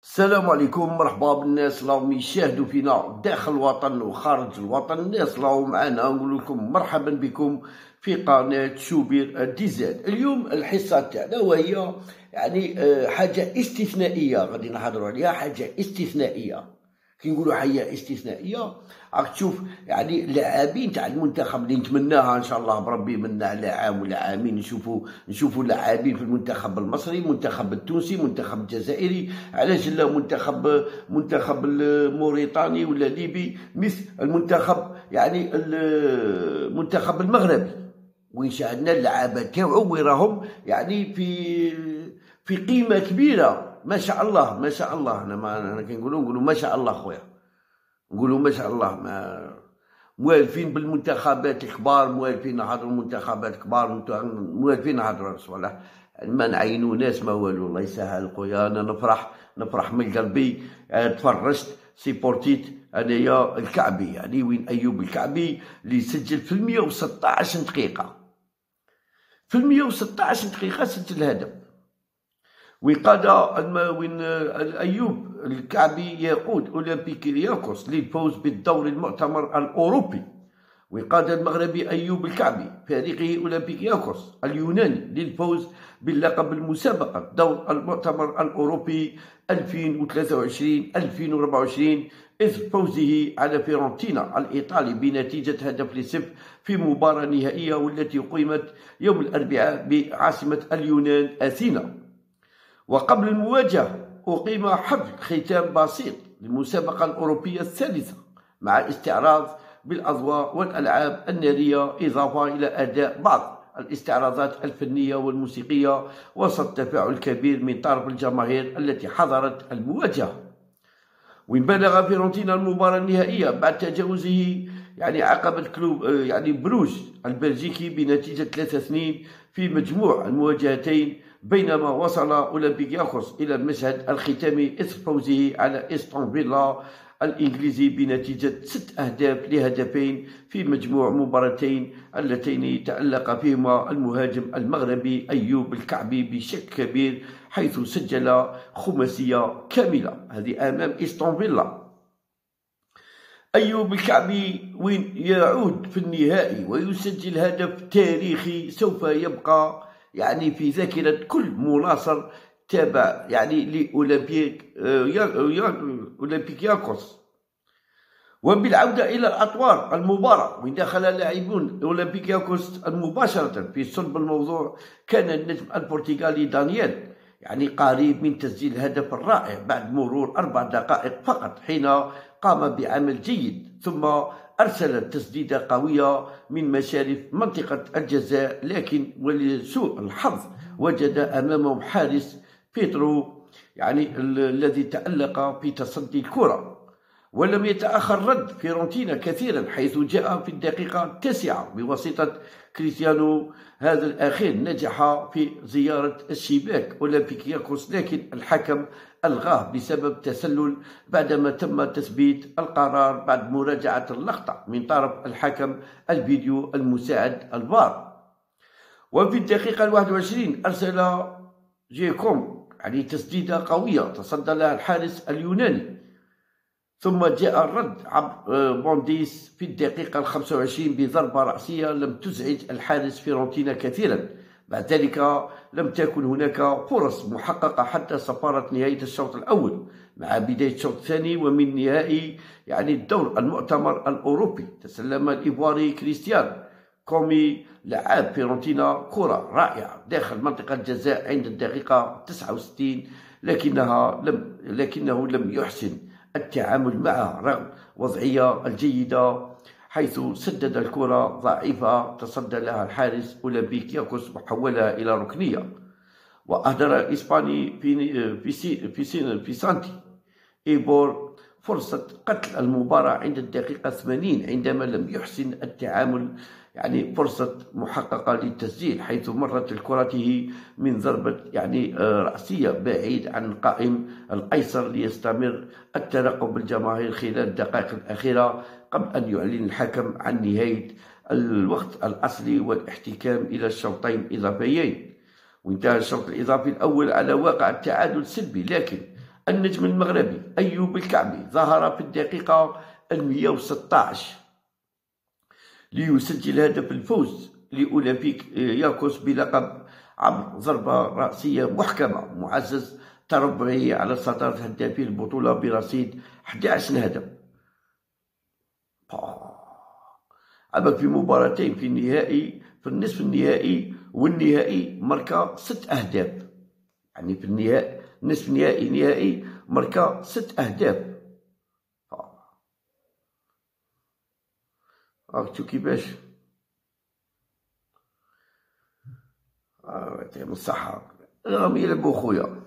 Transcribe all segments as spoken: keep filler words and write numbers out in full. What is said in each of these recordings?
السلام عليكم، مرحبا بالناس راهم يشاهدوا فينا داخل الوطن وخارج الوطن. الناس راهم معنا، نقول لكم مرحبا بكم في قناة شوبير ديزاد. اليوم الحصة تاعنا وهي يعني آه، حاجة استثنائية غادي نهضروا عليها، حاجة استثنائية. كي نقولوا حاجة استثنائية راك تشوف يعني لاعبين تاع المنتخب اللي نتمناها ان شاء الله بربي منا على عام ولا عامين نشوفوا نشوفوا لاعبين في المنتخب المصري، المنتخب التونسي، المنتخب الجزائري، علاش لا منتخب منتخب الموريتاني ولا ليبي، مثل المنتخب يعني المنتخب المغربي، وين شاهدنا اللعابه تاعو وراهم يعني في في قيمه كبيره. ما شاء الله ما شاء الله. انا ما انا كي نقولوا نقولوا ما شاء الله خويا، نقولوا ما شاء الله. ما موالفين بالمنتخبات الكبار، موالفين نهضروا منتخبات كبار، موالفين نهضروا صوالح يعني ما نعينوا ناس ما والو. الله يسهل خويا، انا نفرح نفرح من قلبي. تفرجت سيبورتيت انايا الكعبي، يعني وين ايوب الكعبي اللي سجل في المية وستطاش دقيقه، في المية وستطاش دقيقه سجل هدف. وقاد وين ايوب الكعبي يقود اولمبيكياكوس للفوز بالدور المؤتمر الاوروبي. وقاد المغربي ايوب الكعبي فريقه اولمبيكياكوس اليوناني للفوز باللقب المسابقه دور المؤتمر الاوروبي ألفين وثلاثة وعشرين ألفين وأربعة وعشرين اثر فوزه على فيورنتينا الايطالي بنتيجه هدف لصفر في مباراه نهائيه والتي قيمت يوم الاربعاء بعاصمه اليونان اثينا. وقبل المواجهة أقيم حفل ختام بسيط للمسابقة الأوروبية الثالثة مع استعراض بالأضواء والألعاب النارية، إضافة إلى أداء بعض الاستعراضات الفنية والموسيقية وسط تفاعل كبير من طرف الجماهير التي حضرت المواجهة. وين بلغ فيورنتينا المباراة النهائية بعد تجاوزه يعني عقبة كلوب يعني بروج البلجيكي بنتيجة ثلاثة اثنين في مجموع المواجهتين، بينما وصل أولمبياكوس إلى المشهد الختامي إثر فوزه على إستون فيلا الإنجليزي بنتيجة ست أهداف لهدفين في مجموع مباراتين اللتين تألق فيهما المهاجم المغربي أيوب الكعبي بشكل كبير، حيث سجل خماسية كاملة. هذه أمام إستون فيلا. أيوب الكعبي وين يعود في النهائي ويسجل هدف تاريخي سوف يبقى يعني في ذاكرة كل مناصر تابع يعني لأولمبيك أولمبيكياكوس. وبالعودة إلى الأطوار المباراة وين دخل لاعبون أولمبيكياكوس مباشرة في صلب الموضوع، كان النجم البرتغالي دانييل يعني قريب من تسجيل الهدف الرائع بعد مرور أربع دقائق فقط، حين قام بعمل جيد ثم أرسل تسديدة قوية من مشارف منطقة الجزاء، لكن ولسوء الحظ وجد أمامهم حارس بيترو يعني الذي تألق في تصدي الكرة. ولم يتأخر رد فيورنتينا كثيرا، حيث جاء في الدقيقة التاسعة بواسطة كريستيانو. هذا الأخير نجح في زيارة الشباك أولمبيكياكوس، لكن الحكم ألغاه بسبب تسلل بعدما تم تثبيت القرار بعد مراجعة اللقطة من طرف الحكم الفيديو المساعد الفار. وفي الدقيقة الواحد والعشرين أرسل جيكوم يعني تسديدة قوية تصدى لها الحارس اليوناني، ثم جاء الرد عبر بونديس في الدقيقة الخامسة والعشرين بضربة رأسية لم تزعج الحارس فيورنتينا كثيرا. بعد ذلك لم تكن هناك فرص محققة حتى صفارة نهاية الشوط الأول مع بداية الشوط الثاني. ومن نهائي يعني الدور المؤتمر الأوروبي تسلم الإيفواري كريستيان كومي لعاب فيورنتينا كرة رائعة داخل منطقة الجزاء عند الدقيقة تسعة وستين، لكنها لم لكنه لم يحسن التعامل معها رغم وضعية الجيدة، حيث سدد الكرة ضعيفة تصدى لها الحارس أولمبيكياكوس وحولها إلى ركنية. وأهدر إسباني في في في في سانتي إيبور فرصة قتل المباراة عند الدقيقة ثمانين عندما لم يحسن التعامل يعني فرصة محققة للتسجيل، حيث مرت الكرة من ضربة يعني رأسية بعيد عن القائم الأيسر ليستمر الترقب الجماهير خلال الدقائق الأخيرة قبل أن يعلن الحكم عن نهاية الوقت الأصلي والاحتكام إلى الشوطين إضافيين. وانتهى الشوط الإضافي الأول على واقع التعادل سلبي، لكن النجم المغربي أيوب الكعبي ظهر في الدقيقة المئة وستة عشر ليسجل هدف الفوز لأولمبيك ياكوس بلقب عبر ضربة رأسية محكمة. معزز تربعي على صدارة هدافي البطولة برصيد أحد عشر هدف. أما في مباراتين في النهائي في النصف النهائي والنهائي ماركا ست أهداف. يعني في النهائي نصف نهائي نهائي ماركا ست أهداف. راكتو كيفاش يعطيهم الصحة راهم يلعبو خويا،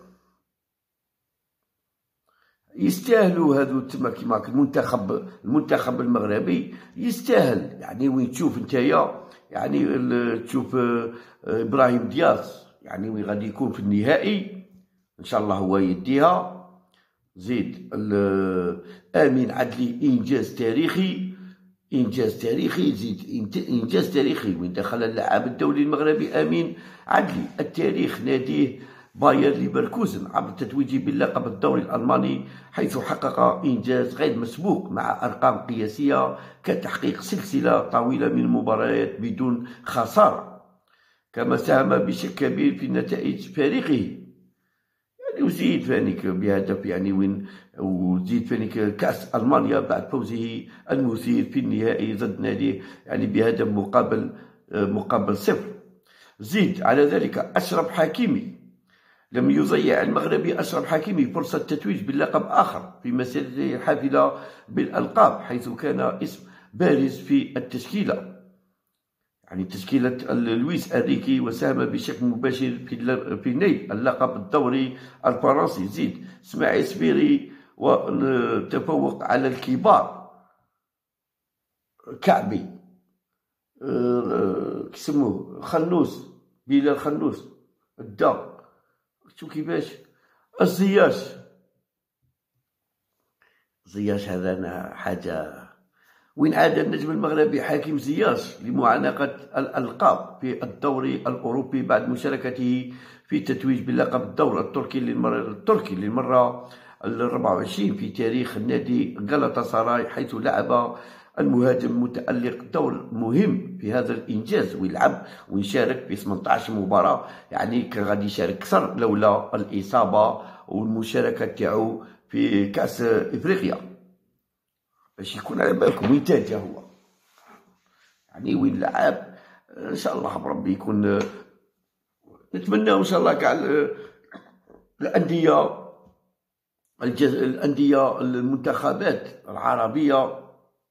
يستاهلوا هادو تما كيما المنتخب المنتخب المغربي يستاهل. يعني وين تشوف نتايا يعني تشوف ابراهيم دياز يعني وين غادي يكون في النهائي ان شاء الله هو يديها. زيد امين عدلي انجاز تاريخي انجاز تاريخي زيد انجاز تاريخي وين دخل اللاعب الدولي المغربي امين عدلي التاريخ ناديه باير ليفركوزن عبر التتويج باللقب الدوري الألماني، حيث حقق إنجاز غير مسبوق مع أرقام قياسية كتحقيق سلسلة طويلة من المباريات بدون خسارة. كما ساهم بشكل كبير في نتائج فريقه يعني وزيد فانيك بهدف يعني وين وزيد فانيك كأس ألمانيا بعد فوزه المثير في النهائي ضد ناديه يعني بهدف مقابل مقابل صفر. زيد على ذلك أشرف حكيمي لم يضيع المغربي أشرف حكيمي فرصة تتويج باللقب آخر في مسيرته الحافلة بالألقاب، حيث كان اسم بارز في التشكيلة يعني تشكيلة لويس أنريكي، وساهم بشكل مباشر في في نيل اللقب الدوري الفرنسي. زيد اسماعيل سبيري وتفوق على الكبار كعبي كيسموه خنوس بلال خنوس الدا شوف كيفاش الزياش زياش هذا حاجة. وين عاد النجم المغربي حكيم زياش لمعانقة الألقاب في الدوري الأوروبي بعد مشاركته في تتويج بلقب الدوري التركي للمرة التركي للمرة الرابعة والعشرين في تاريخ النادي غالاتا سراي، حيث لعب المهاجم المتألق دور مهم في هذا الإنجاز ويلعب ويشارك في ثمانية عشر مباراة. يعني كان غادي يشارك أكثر لولا الإصابة والمشاركة تاعو في كأس إفريقيا باش يكون على بالكم وين تاجا هو يعني وين لعب. إن شاء الله بربي يكون نتمنى إن شاء الله كاع الأندية الأندية المنتخبات العربية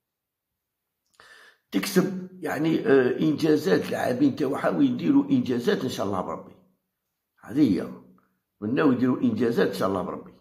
تكسب يعني انجازات لاعبين تاعها ويديروا انجازات ان شاء الله بربي. هذه هي نتمناو يديروا انجازات ان شاء الله بربي.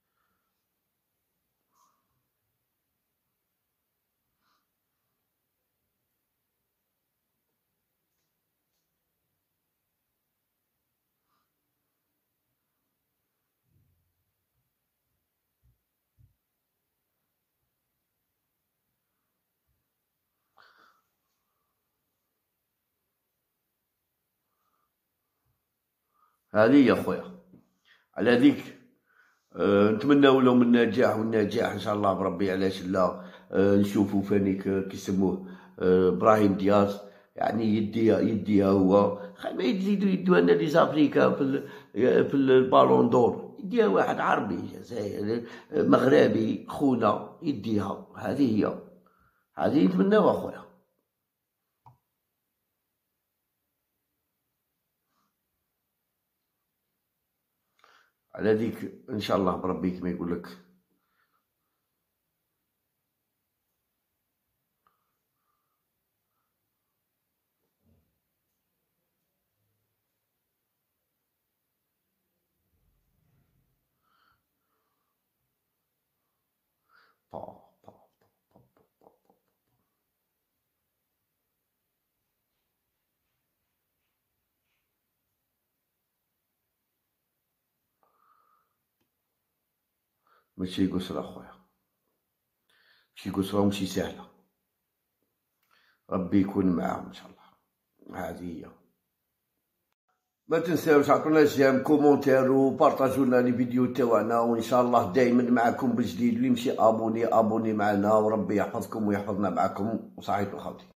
هذه يا خويا على ذيك أه نتمناو لهم النجاح والنجاح ان شاء الله بربي. علاش لا أه نشوفوا فانيك كيسموه أه ابراهيم دياز يعني يديها يديها هو ما يزيدوا يدوها لنا لي زافريكا في في البالون دور، يديها واحد عربي جزائري مغربي خونا يديها. هذه هي هذه نتمناوها خويا. على ذيك ان شاء الله بربي كما يقول لك. ماشي قسرة خويا، ماشي قسرة وماشي سهلة. ربي يكون معاهم ان شاء الله. هذه هي. ما تنساوش عطونا جيم كومونتير وبارطاجوا لنا لي فيديو تاعنا، وان شاء الله دائما معكم بجديد. اللي يمشي ابوني ابوني معنا، وربي يحفظكم ويحفظنا معكم. وصحيتو خاوتي.